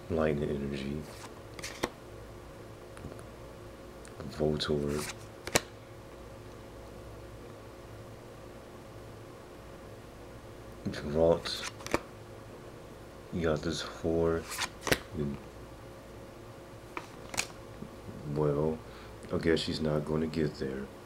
light and energy. Voltorb. Ralt. You got this 4. Well, I guess she's not going to get there.